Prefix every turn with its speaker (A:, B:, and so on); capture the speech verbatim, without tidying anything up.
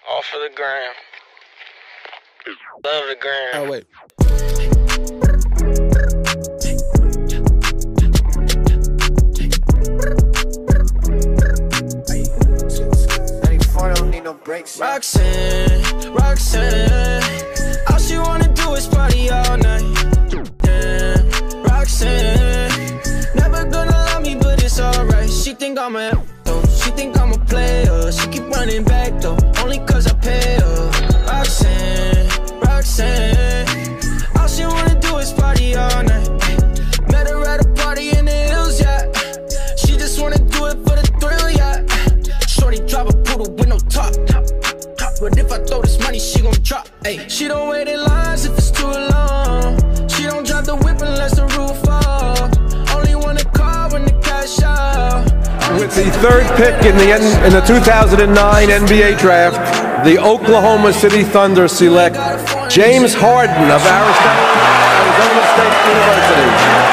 A: All for the gram. Love the gram.
B: Oh, wait.
C: Roxanne, Roxanne, all she wanna do is party all night. Yeah, Roxanne, never gonna love me, but it's alright. She think I'm a though, she think I'm a player. She keep running back though, only cause I pay her. Roxanne, Roxanne, all she wanna do is party all night. Met her at a party in the hills, yeah. She just wanna do it for the thrill, yeah. Shorty drive a poodle with no top. But if I throw this money, she gon' drop. Ay. She don't wait in lines if it's too long. She don't drive the whip unless the roof off. Only want a car when the cash out.
D: With the third pick in the in the two thousand nine N B A draft, the Oklahoma City Thunder select James Harden of Arizona State University.